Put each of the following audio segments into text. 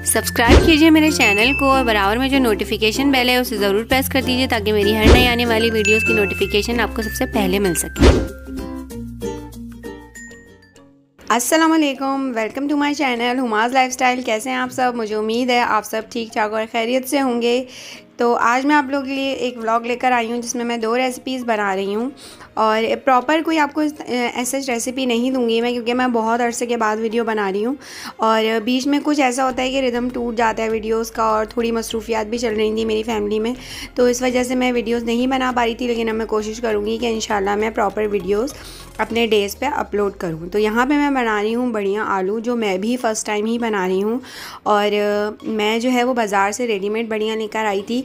Subscribe कीजिए मेरे channel को और बराबर में जो नोटिफिकेशन बेल है उसे ज़रूर प्रेस कर दीजिए ताकि मेरी हर नई आने वाली वीडियोस की नोटिफिकेशन आपको सबसे पहले मिल सके। अस्सलाम वालेकुम, welcome to my channel Huma's lifestyle. कैसे हैं आप सब? मुझे उम्मीद है आप सब ठीक ठाक और खैरियत से होंगे। तो आज मैं आप लोगों के लिए एक व्लॉग लेकर आई हूँ जिसमें मैं 2 रेसिपीज़ बना रही हूँ और प्रॉपर कोई आपको ऐसा रेसिपी नहीं दूंगी मैं, क्योंकि मैं बहुत अरसे के बाद वीडियो बना रही हूँ और बीच में कुछ ऐसा होता है कि रिदम टूट जाता है वीडियोस का और थोड़ी मसरूफियात भी चल रही थी मेरी फैमिली में, तो इस वजह से मैं वीडियोस नहीं बना पा रही थी। लेकिन अब मैं कोशिश करूँगी कि इंशाल्लाह मैं प्रॉपर वीडियोस अपने डेज़ पे अपलोड करूँ। तो यहाँ पे मैं बना रही हूँ बढ़िया आलू, जो मैं भी फ़र्स्ट टाइम ही बना रही हूँ और मैं जो है वो बाज़ार से रेडीमेड बढ़िया लेकर आई थी।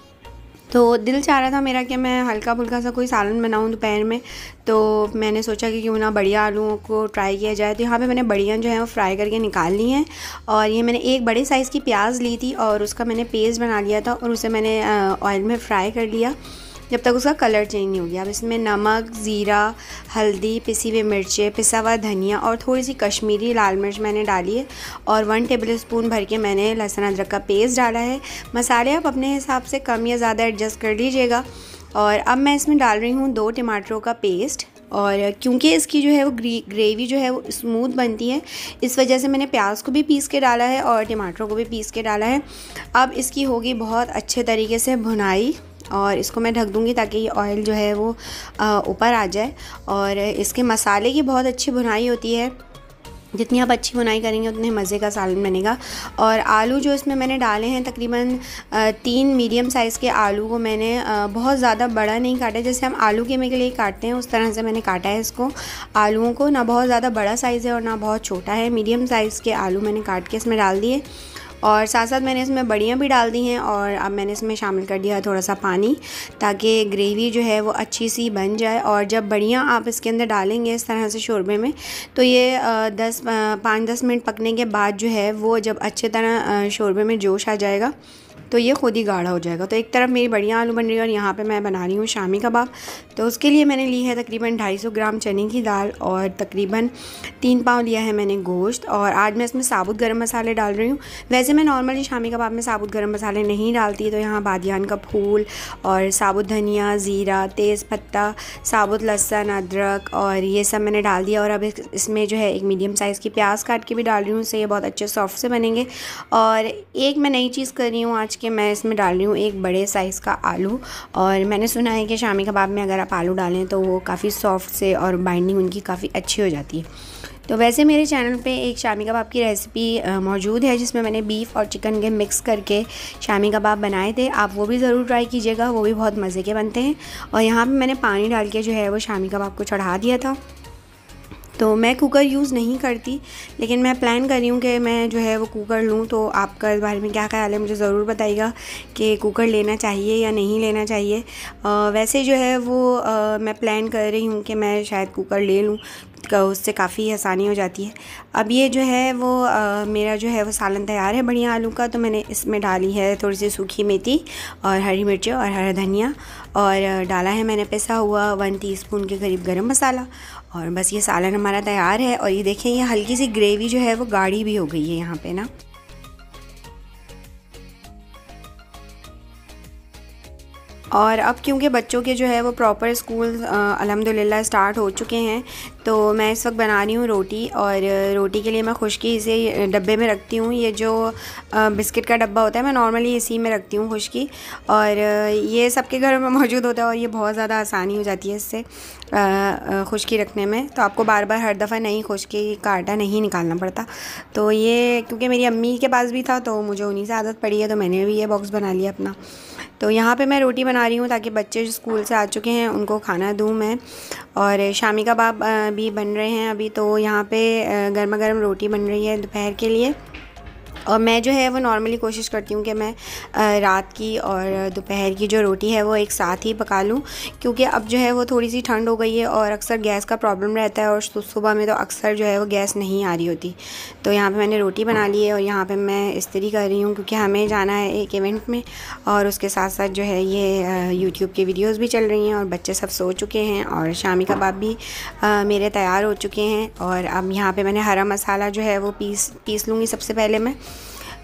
तो दिल चाह रहा था मेरा कि मैं हल्का फुल्का सा कोई सालन बनाऊं दोपहर में, तो मैंने सोचा कि क्यों ना बढ़िया आलूओं को ट्राई किया जाए। तो यहाँ पे मैंने बढ़िया जो है वो फ्राई करके निकाल ली हैं और ये मैंने एक बड़े साइज़ की प्याज ली थी और उसका मैंने पेस्ट बना लिया था और उसे मैंने ऑयल में फ्राई कर लिया जब तक उसका कलर चेंज नहीं हो गया। अब इसमें नमक, ज़ीरा, हल्दी, पिसी हुई मिर्चें, पिसा हुआ धनिया और थोड़ी सी कश्मीरी लाल मिर्च मैंने डाली है और 1 टेबलस्पून भर के मैंने लहसुन अदरक का पेस्ट डाला है। मसाले आप अपने हिसाब से कम या ज़्यादा एडजस्ट कर लीजिएगा। और अब मैं इसमें डाल रही हूँ 2 टमाटरों का पेस्ट और क्योंकि इसकी जो है वो ग्रेवी जो है वो स्मूथ बनती है, इस वजह से मैंने प्याज को भी पीस के डाला है और टमाटरों को भी पीस के डाला है। अब इसकी होगी बहुत अच्छे तरीके से भुनाई और इसको मैं ढक दूँगी ताकि ये ऑयल जो है वो ऊपर आ जाए। और इसके मसाले की बहुत अच्छी भुनाई होती है, जितनी आप अच्छी भुनाई करेंगे उतने मज़े का सालन बनेगा। और आलू जो इसमें मैंने डाले हैं तकरीबन 3 मीडियम साइज़ के आलू को मैंने बहुत ज़्यादा बड़ा नहीं काटा, जैसे हम आलू कीमे के लिए काटते हैं उस तरह से मैंने काटा है इसको। आलूओं को ना बहुत ज़्यादा बड़ा साइज़ है और ना बहुत छोटा है, मीडियम साइज़ के आलू मैंने काट के इसमें डाल दिए और साथ साथ मैंने इसमें बड़ियाँ भी डाल दी हैं। और अब मैंने इसमें शामिल कर दिया थोड़ा सा पानी ताकि ग्रेवी जो है वो अच्छी सी बन जाए। और जब बड़ियाँ आप इसके अंदर डालेंगे इस तरह से शोरबे में, तो ये 5-10 मिनट पकने के बाद जो है वो जब अच्छे तरह शोरबे में जोश आ जाएगा तो ये खुद ही गाढ़ा हो जाएगा। तो एक तरफ मेरी बढ़िया आलू बन रही है और यहाँ पे मैं बना रही हूँ शामी कबाब। तो उसके लिए मैंने ली है तकरीबन 250 ग्राम चने की दाल और तकरीबन 3 पाव लिया है मैंने गोश्त। और आज मैं इसमें साबुत गरम मसाले डाल रही हूँ। वैसे मैं नॉर्मली शामी कबाब में साबुत गरम मसाले नहीं डालती, तो यहाँ बादियान का फूल और साबुत धनिया, ज़ीरा, तेज़पत्ता, साबुत लहसुन, अदरक और ये सब मैंने डाल दिया। और अब इसमें जो है एक मीडियम साइज़ की प्याज काट के भी डाल रही हूँ, इससे ये बहुत अच्छे सॉफ्ट से बनेंगे। और एक मैं नई चीज़ कर रही हूँ आज कि मैं इसमें डाल रही हूँ एक बड़े साइज़ का आलू। और मैंने सुना है कि शामी कबाब में अगर आप आलू डालें तो वो काफ़ी सॉफ्ट से और बाइंडिंग उनकी काफ़ी अच्छी हो जाती है। तो वैसे मेरे चैनल पे एक शामी कबाब की रेसिपी मौजूद है जिसमें मैंने बीफ और चिकन के मिक्स करके शामी कबाब बनाए थे, आप वो भी ज़रूर ट्राई कीजिएगा, वो भी बहुत मज़े के बनते हैं। और यहाँ पे मैंने पानी डाल के जो है वो शामी कबाब को चढ़ा दिया था। तो मैं कुकर यूज़ नहीं करती, लेकिन मैं प्लान कर रही हूँ कि मैं जो है वो कुकर लूँ। तो आपका इस बारे में क्या ख्याल है मुझे ज़रूर बताइएगा कि कुकर लेना चाहिए या नहीं लेना चाहिए। वैसे जो है वो मैं प्लान कर रही हूँ कि मैं शायद कुकर ले लूँ, उससे काफ़ी आसानी हो जाती है। अब ये जो है वो मेरा जो है वो सालन तैयार है बढ़िया आलू का। तो मैंने इसमें डाली है थोड़ी सी सूखी मेथी और हरी मिर्चें और हरा धनिया और डाला है मैंने पिसा हुआ 1 टीस्पून के करीब गरम मसाला। और बस ये सालन हमारा तैयार है। और ये देखें ये हल्की सी ग्रेवी जो है वो गाढ़ी भी हो गई है यहाँ पे ना। और अब क्योंकि बच्चों के जो है वो प्रॉपर स्कूल अल्हम्दुलिल्लाह स्टार्ट हो चुके हैं, तो मैं इस वक्त बना रही हूँ रोटी। और रोटी के लिए मैं खुश्की इसे डब्बे में रखती हूँ। ये जो बिस्किट का डब्बा होता है मैं नॉर्मली इसी में रखती हूँ खुश्की, और ये सबके घर में मौजूद होता है और ये बहुत ज़्यादा आसानी हो जाती है इससे खुश्की रखने में। तो आपको बार बार हर दफ़ा नई खुश्की का आटा नहीं निकालना पड़ता। तो ये क्योंकि मेरी अम्मी के पास भी था तो मुझे उन्हीं से आदत पड़ी है, तो मैंने भी ये बॉक्स बना लिया अपना। तो यहाँ पे मैं रोटी बना रही हूँ ताकि बच्चे जो स्कूल से आ चुके हैं उनको खाना दूँ मैं। और शामी कबाब भी बन रहे हैं अभी। तो यहाँ पे गर्मा गर्म रोटी बन रही है दोपहर के लिए। और मैं जो है वो नॉर्मली कोशिश करती हूँ कि मैं रात की और दोपहर की जो रोटी है वो एक साथ ही पका लूँ, क्योंकि अब जो है वो थोड़ी सी ठंड हो गई है और अक्सर गैस का प्रॉब्लम रहता है और सुबह में तो अक्सर जो है वो गैस नहीं आ रही होती। तो यहाँ पे मैंने रोटी बना ली है और यहाँ पे मैं इस्त्री कर रही हूँ क्योंकि हमें जाना है एक इवेंट में, और उसके साथ साथ जो है ये यूट्यूब की वीडियोज़ भी चल रही हैं और बच्चे सब सो चुके हैं और शामी कबाब भी मेरे तैयार हो चुके हैं। और अब यहाँ पर मैंने हरा मसाला जो है वो पीस लूँगी सबसे पहले मैं।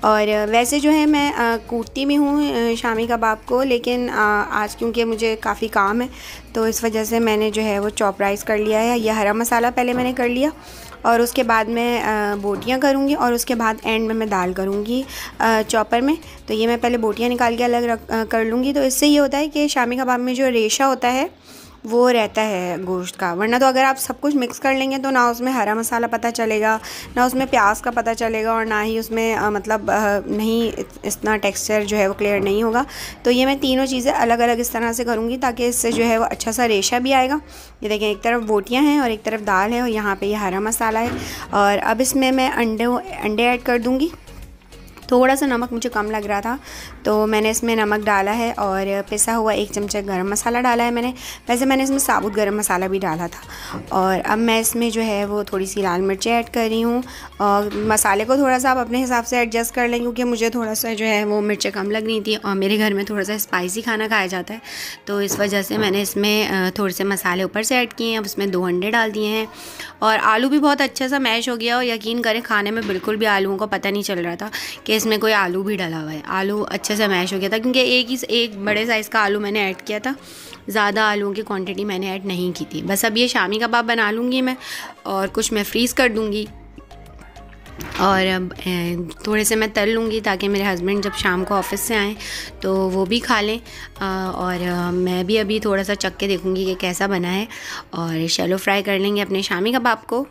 और वैसे जो है मैं कूटती भी हूँ शामी कबाब को, लेकिन आज क्योंकि मुझे काफ़ी काम है तो इस वजह से मैंने जो है वो चॉप राइस कर लिया है। यह हरा मसाला पहले मैंने कर लिया और उसके बाद मैं बोटियाँ करूँगी और उसके बाद एंड में मैं दाल करूँगी चॉपर में। तो ये मैं पहले बोटियाँ निकाल के अलग कर लूँगी। तो इससे ये होता है कि शामी कबाब में जो रेशा होता है वो रहता है गोश्त का, वरना तो अगर आप सब कुछ मिक्स कर लेंगे तो ना उसमें हरा मसाला पता चलेगा, ना उसमें प्याज का पता चलेगा, और ना ही उसमें नहीं इतना टेक्सचर जो है वो क्लियर नहीं होगा। तो ये मैं तीनों चीज़ें अलग अलग इस तरह से करूँगी ताकि इससे जो है वो अच्छा सा रेशा भी आएगा। ये देखें, एक तरफ बोटियाँ हैं और एक तरफ दाल है और यहाँ पर ये हरा मसाला है। और अब इसमें मैं अंडे ऐड कर दूँगी। थोड़ा सा नमक मुझे कम लग रहा था तो मैंने इसमें नमक डाला है और पिसा हुआ 1 चमचा गरम मसाला डाला है मैंने। वैसे मैंने इसमें साबुत गरम मसाला भी डाला था। और अब मैं इसमें जो है वो थोड़ी सी लाल मिर्चें ऐड कर रही हूँ। और मसाले को थोड़ा सा आप अपने हिसाब से एडजस्ट कर लें, क्योंकि मुझे थोड़ा सा जो है वो मिर्चें कम लग रही थी और मेरे घर में थोड़ा सा स्पाइसी खाना खाया जाता है, तो इस वजह से मैंने इसमें थोड़े से मसाले ऊपर से ऐड किए हैं। अब इसमें 2 अंडे डाल दिए हैं और आलू भी बहुत अच्छे से मैश हो गया। और यकीन करें, खाने में बिल्कुल भी आलूओं का पता नहीं चल रहा था कि इसमें कोई आलू भी डला हुआ है। आलू अच्छे से मैश हो गया था, क्योंकि एक बड़े साइज़ का आलू मैंने ऐड किया था, ज़्यादा आलूओं की क्वांटिटी मैंने ऐड नहीं की थी। बस अब ये शामी कबाब बना लूँगी मैं और कुछ मैं फ्रीज़ कर दूँगी और अब थोड़े से मैं तल लूँगी ताकि मेरे हस्बैंड जब शाम को ऑफ़िस से आएँ तो वो भी खा लें। और मैं भी अभी थोड़ा सा चख के देखूँगी कि कैसा बना है और शैलो फ्राई कर लेंगे अपने शामी कबाब को।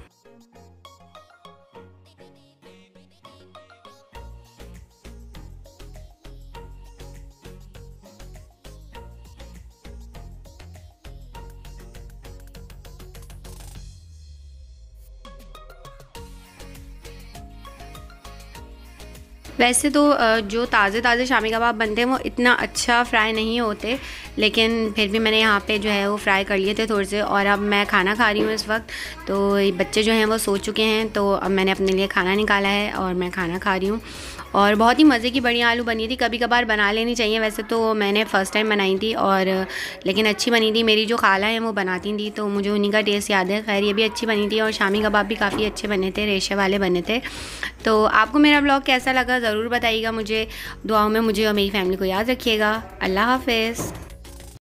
वैसे तो जो ताज़े शामी कबाब बनते हैं वो इतना अच्छा फ्राई नहीं होते, लेकिन फिर भी मैंने यहाँ पे जो है वो फ्राई कर लिए थे थोड़े से। और अब मैं खाना खा रही हूँ इस वक्त, तो बच्चे जो हैं वो सो चुके हैं, तो अब मैंने अपने लिए खाना निकाला है और मैं खाना खा रही हूँ। और बहुत ही मज़े की बढ़िया आलू बनी थी। कभी कभार बना लेनी चाहिए, वैसे तो मैंने फ़र्स्ट टाइम बनाई थी और लेकिन अच्छी बनी थी। मेरी जो खाला है वो बनाती थी तो मुझे उन्हीं का टेस्ट याद है। खैर ये भी अच्छी बनी थी और शामी कबाब भी काफ़ी अच्छे बने थे, रेशे वाले बने थे। तो आपको मेरा ब्लॉग कैसा लगा ज़रूर बताइएगा मुझे। दुआओं में मुझे और मेरी फैमिली को याद रखिएगा। अल्लाह हाफ़िज़।